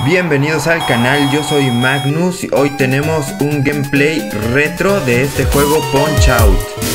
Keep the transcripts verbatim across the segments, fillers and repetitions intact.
Bienvenidos al canal, yo soy Magnus y hoy tenemos un gameplay retro de este juego Punch Out.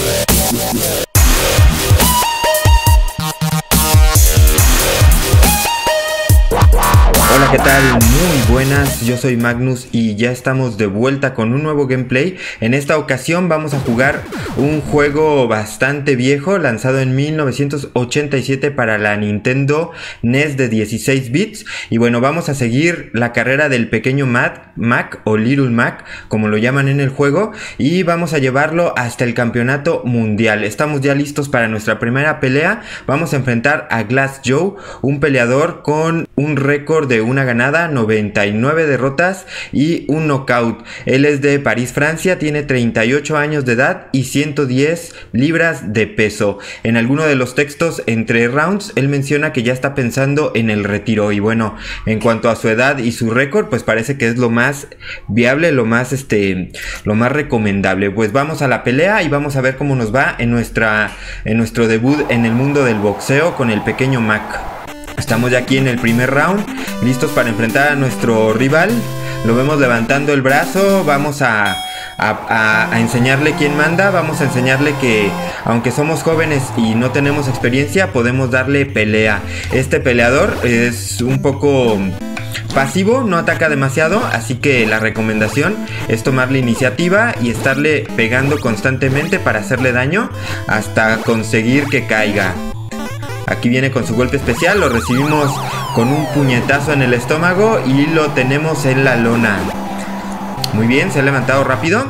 Hola, ¿qué tal? Muy buenas, yo soy Magnus y ya estamos de vuelta con un nuevo gameplay. En esta ocasión vamos a jugar un juego bastante viejo, lanzado en mil novecientos ochenta y siete para la Nintendo N E S de dieciséis bits. Y bueno, vamos a seguir la carrera del pequeño Mac, Mac o Little Mac, como lo llaman en el juego, y vamos a llevarlo hasta el campeonato mundial. Estamos ya listos para nuestra primera pelea. Vamos a enfrentar a Glass Joe, un peleador con un récord de una ganada, noventa y nueve derrotas y un knockout. Él es de París, Francia, tiene treinta y ocho años de edad y ciento diez libras de peso. En alguno de los textos entre rounds, él menciona que ya está pensando en el retiro. Y bueno, en cuanto a su edad y su récord, pues parece que es lo más viable, lo más este, lo más recomendable. Pues vamos a la pelea y vamos a ver cómo nos va en nuestra, en nuestro debut en el mundo del boxeo con el pequeño Mac. Estamos ya aquí en el primer round, listos para enfrentar a nuestro rival. Lo vemos levantando el brazo. Vamos a, a, a, a enseñarle quién manda. Vamos a enseñarle que aunque somos jóvenes y no tenemos experiencia, podemos darle pelea. Este peleador es un poco pasivo, no ataca demasiado, así que la recomendación es tomar la iniciativa y estarle pegando constantemente para hacerle daño hasta conseguir que caiga. Aquí viene con su golpe especial, lo recibimos con un puñetazo en el estómago y lo tenemos en la lona. Muy bien, se ha levantado rápido.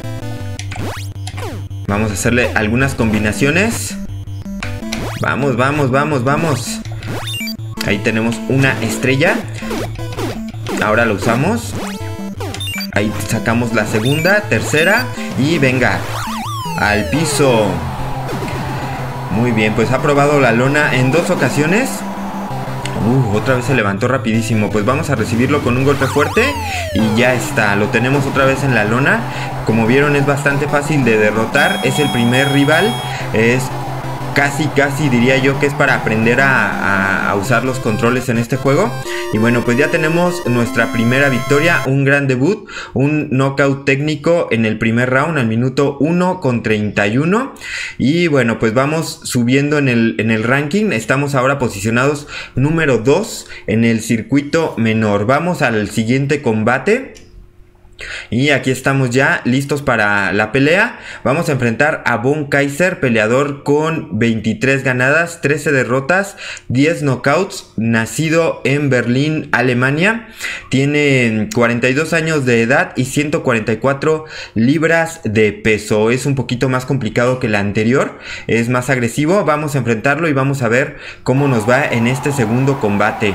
Vamos a hacerle algunas combinaciones. Vamos, vamos, vamos, vamos. Ahí tenemos una estrella. Ahora lo usamos. Ahí sacamos la segunda, tercera y venga, al piso. Muy bien, pues ha probado la lona en dos ocasiones. Uh, otra vez se levantó rapidísimo. Pues vamos a recibirlo con un golpe fuerte y ya está, lo tenemos otra vez en la lona. Como vieron, es bastante fácil de derrotar. Es el primer rival. Es casi, casi diría yo que es para aprender a, a, a usar los controles en este juego. Y bueno, pues ya tenemos nuestra primera victoria, un gran debut, un knockout técnico en el primer round al minuto uno con treinta y uno. Y bueno, pues vamos subiendo en el, en el ranking. Estamos ahora posicionados número dos en el circuito menor. Vamos al siguiente combate. Y aquí estamos ya listos para la pelea. Vamos a enfrentar a Von Kaiser, peleador con veintitrés ganadas, trece derrotas, diez knockouts, nacido en Berlín, Alemania. Tiene cuarenta y dos años de edad y ciento cuarenta y cuatro libras de peso. Es un poquito más complicado que el anterior, es más agresivo. Vamos a enfrentarlo y vamos a ver cómo nos va en este segundo combate.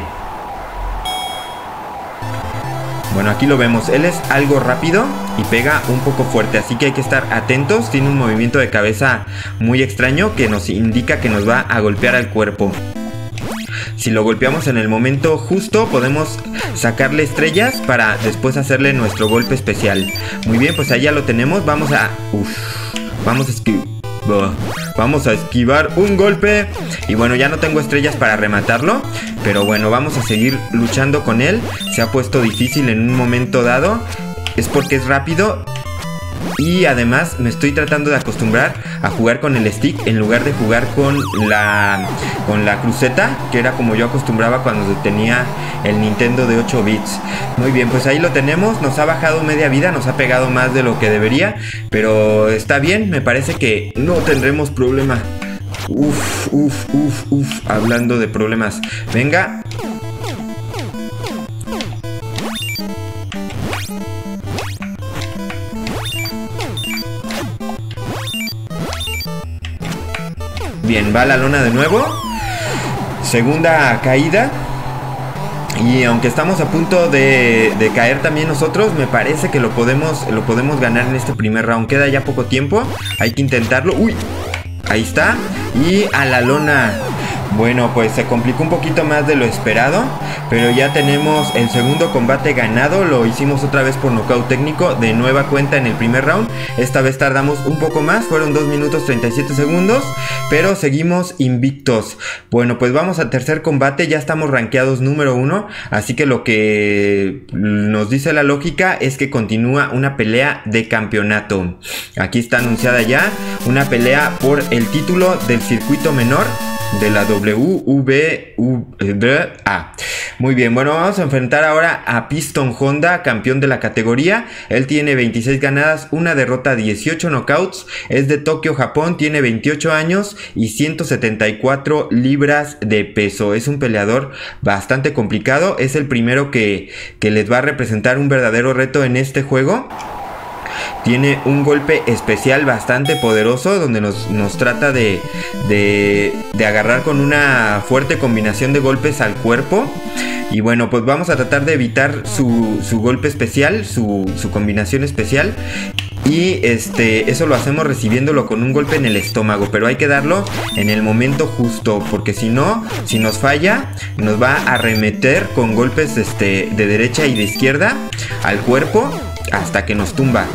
Bueno, aquí lo vemos, él es algo rápido y pega un poco fuerte, así que hay que estar atentos. Tiene un movimiento de cabeza muy extraño que nos indica que nos va a golpear al cuerpo. Si lo golpeamos en el momento justo, podemos sacarle estrellas para después hacerle nuestro golpe especial. Muy bien, pues ahí ya lo tenemos. Vamos a... Uf, vamos a esquivar. Vamos a esquivar un golpe. Y bueno, ya no tengo estrellas para rematarlo, pero bueno, vamos a seguir luchando con él. Se ha puesto difícil en un momento dado. Es porque es rápido. Y además me estoy tratando de acostumbrar a jugar con el stick en lugar de jugar con la, con la cruceta, que era como yo acostumbraba cuando tenía el Nintendo de ocho bits. Muy bien, pues ahí lo tenemos. Nos ha bajado media vida, nos ha pegado más de lo que debería, pero está bien, me parece que no tendremos problema. Uf, uf, uf, uf. Hablando de problemas, venga. Bien, va la lona de nuevo. Segunda caída. Y aunque estamos a punto de, de caer también nosotros, me parece que lo podemos, lo podemos ganar en este primer round. Queda ya poco tiempo, hay que intentarlo. Uy, ahí está. Y a la lona. Bueno, pues se complicó un poquito más de lo esperado, pero ya tenemos el segundo combate ganado. Lo hicimos otra vez por nocaut técnico de nueva cuenta en el primer round. Esta vez tardamos un poco más, fueron dos minutos treinta y siete segundos, pero seguimos invictos. Bueno, pues vamos al tercer combate, ya estamos rankeados número uno, así que lo que nos dice la lógica es que continúa una pelea de campeonato. Aquí está anunciada ya una pelea por el título del circuito menor de la W V A. Muy bien, bueno, vamos a enfrentar ahora a Piston Honda, campeón de la categoría. Él tiene veintiséis ganadas, una derrota, dieciocho knockouts. Es de Tokio, Japón, tiene veintiocho años y ciento setenta y cuatro libras de peso. Es un peleador bastante complicado. Es el primero que, que les va a representar un verdadero reto en este juego. Tiene un golpe especial bastante poderoso donde nos, nos trata de, de, de agarrar con una fuerte combinación de golpes al cuerpo. Y bueno, pues vamos a tratar de evitar su, su golpe especial, su, su combinación especial. Y este, eso lo hacemos recibiéndolo con un golpe en el estómago, pero hay que darlo en el momento justo, porque si no, si nos falla, nos va a arremeter con golpes este, de derecha y de izquierda al cuerpo hasta que nos tumba.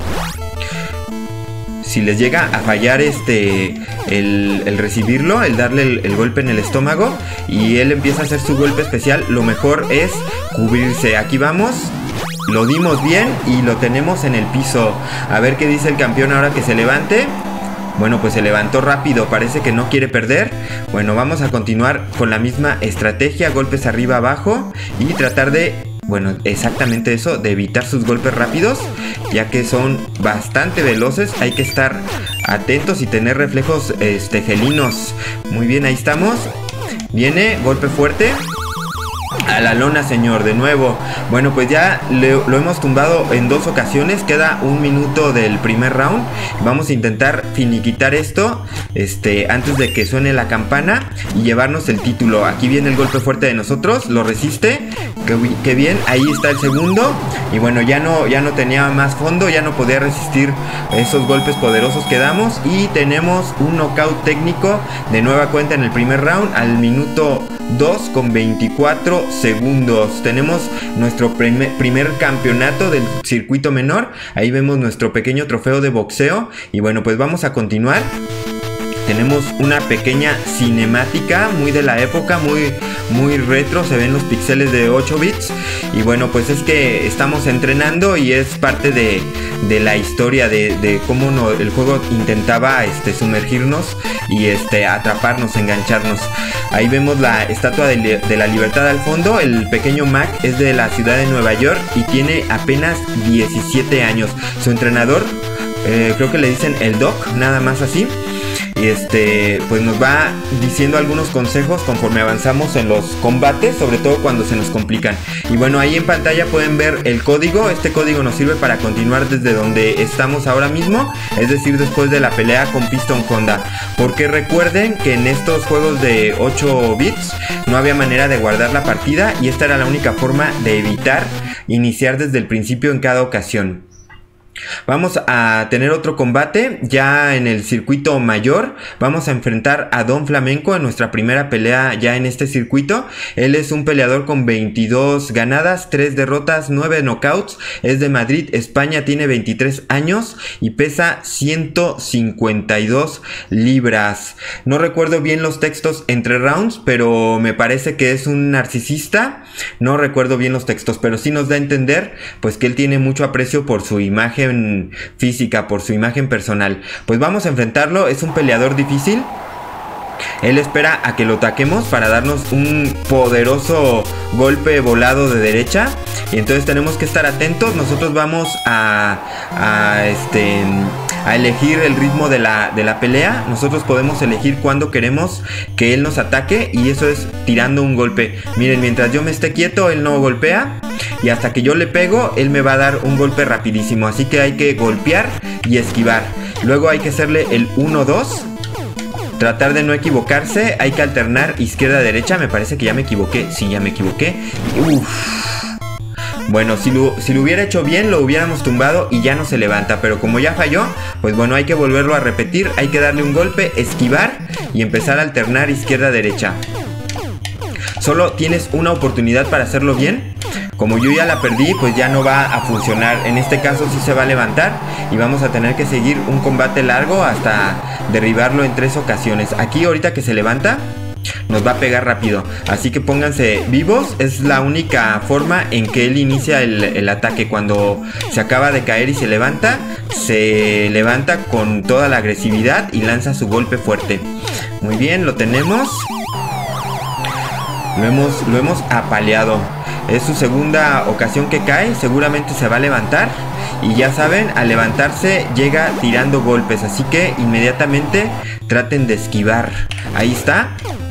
Si les llega a fallar este el, el recibirlo, el darle el, el golpe en el estómago y él empieza a hacer su golpe especial, lo mejor es cubrirse. Aquí vamos, lo dimos bien y lo tenemos en el piso. A ver qué dice el campeón ahora que se levante. Bueno, pues se levantó rápido, parece que no quiere perder. Bueno, vamos a continuar con la misma estrategia, golpes arriba abajo y tratar de... Bueno, exactamente eso, de evitar sus golpes rápidos, ya que son bastante veloces. Hay que estar atentos y tener reflejos este, felinos. Muy bien, ahí estamos. Viene, golpe fuerte. A la lona, señor, de nuevo. Bueno, pues ya le, lo hemos tumbado en dos ocasiones. Queda un minuto del primer round. Vamos a intentar finiquitar esto este, antes de que suene la campana y llevarnos el título. Aquí viene el golpe fuerte de nosotros. Lo resiste. Qué, qué bien, ahí está el segundo. Y bueno, ya no, ya no tenía más fondo. Ya no podía resistir esos golpes poderosos que damos. Y tenemos un knockout técnico de nueva cuenta en el primer round al minuto dos con veinticuatro segundos. Tenemos nuestro primer, primer campeonato del circuito menor. Ahí vemos nuestro pequeño trofeo de boxeo. Y bueno, pues vamos a continuar. Tenemos una pequeña cinemática muy de la época, muy, muy retro, se ven los píxeles de ocho bits. Y bueno, pues es que estamos entrenando y es parte de, de la historia de, de cómo no, el juego intentaba este, sumergirnos y este, atraparnos, engancharnos. Ahí vemos la estatua de, de la libertad al fondo. El pequeño Mac es de la ciudad de Nueva York y tiene apenas diecisiete años. Su entrenador, eh, creo que le dicen el Doc, nada más así. Y este, pues nos va diciendo algunos consejos conforme avanzamos en los combates, sobre todo cuando se nos complican. Y bueno, ahí en pantalla pueden ver el código. Este código nos sirve para continuar desde donde estamos ahora mismo, es decir, después de la pelea con Piston Honda. Porque recuerden que en estos juegos de ocho bits no había manera de guardar la partida y esta era la única forma de evitar iniciar desde el principio en cada ocasión. Vamos a tener otro combate ya en el circuito mayor. Vamos a enfrentar a Don Flamenco en nuestra primera pelea ya en este circuito. Él es un peleador con veintidós ganadas, tres derrotas, nueve knockouts. Es de Madrid, España, tiene veintitrés años y pesa ciento cincuenta y dos libras. No recuerdo bien los textos entre rounds, pero me parece que es un narcisista. No recuerdo bien los textos, pero sí nos da a entender pues que él tiene mucho aprecio por su imagen física, por su imagen personal. Pues vamos a enfrentarlo. Es un peleador difícil. Él espera a que lo taquemos para darnos un poderoso golpe volado de derecha. Y entonces tenemos que estar atentos. Nosotros vamos a, a este a elegir el ritmo de la, de la pelea. Nosotros podemos elegir cuándo queremos que él nos ataque, y eso es tirando un golpe. Miren, mientras yo me esté quieto, él no golpea, y hasta que yo le pego, él me va a dar un golpe rapidísimo. Así que hay que golpear y esquivar. Luego hay que hacerle el uno dos. Tratar de no equivocarse. Hay que alternar izquierda-derecha. Me parece que ya me equivoqué. Sí, ya me equivoqué. Uff. Bueno, si lo, si lo hubiera hecho bien, lo hubiéramos tumbado y ya no se levanta. Pero como ya falló, pues bueno, hay que volverlo a repetir. Hay que darle un golpe, esquivar y empezar a alternar izquierda-derecha. Solo tienes una oportunidad para hacerlo bien. Como yo ya la perdí, pues ya no va a funcionar. En este caso sí se va a levantar y vamos a tener que seguir un combate largo hasta derribarlo en tres ocasiones. Aquí ahorita que se levanta, nos va a pegar rápido, así que pónganse vivos. Es la única forma en que él inicia el, el ataque. Cuando se acaba de caer y se levanta, se levanta con toda la agresividad y lanza su golpe fuerte. Muy bien, lo tenemos. Lo hemos, lo hemos apaleado. Es su segunda ocasión que cae. Seguramente se va a levantar. Y ya saben, al levantarse llega tirando golpes. Así que inmediatamente traten de esquivar. Ahí está.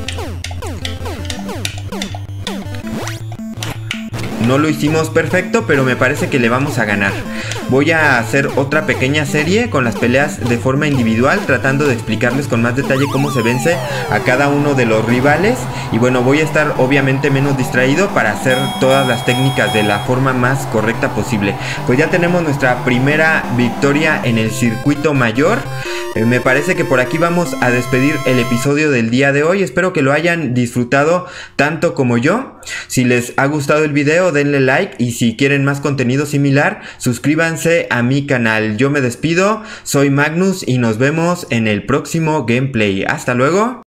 No lo hicimos perfecto, pero me parece que le vamos a ganar. Voy a hacer otra pequeña serie con las peleas de forma individual, tratando de explicarles con más detalle cómo se vence a cada uno de los rivales. Y bueno, voy a estar obviamente menos distraído para hacer todas las técnicas de la forma más correcta posible. Pues ya tenemos nuestra primera victoria en el circuito mayor. Eh, me parece que por aquí vamos a despedir el episodio del día de hoy. Espero que lo hayan disfrutado tanto como yo. Si les ha gustado el video, denle like, y si quieren más contenido similar, suscríbanse a mi canal. Yo me despido, soy Magnus y nos vemos en el próximo gameplay. Hasta luego.